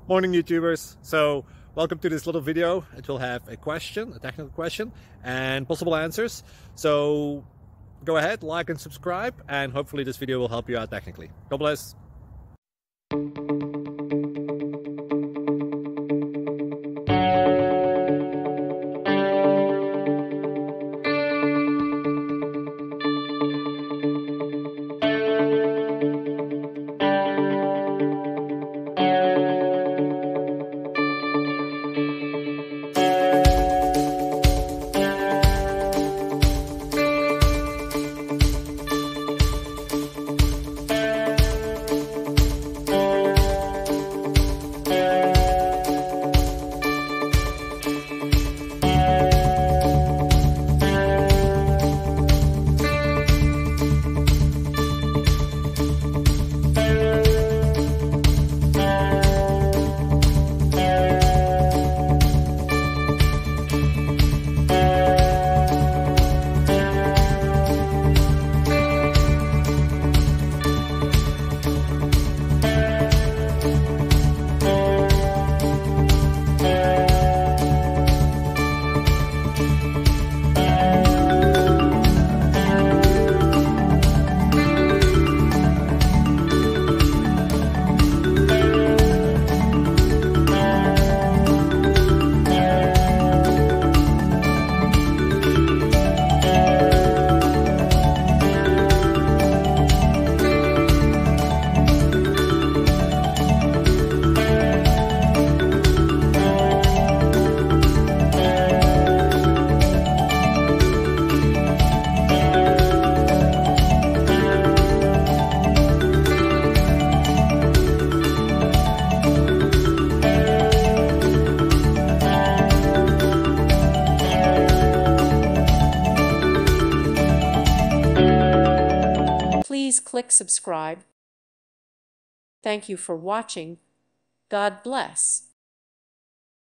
Morning YouTubers. So welcome to this little video. It will have a question, a technical question, and possible answers. So go ahead, like and subscribe, and hopefully this video will help you out technically. God bless. Please click subscribe. Thank you for watching. God bless.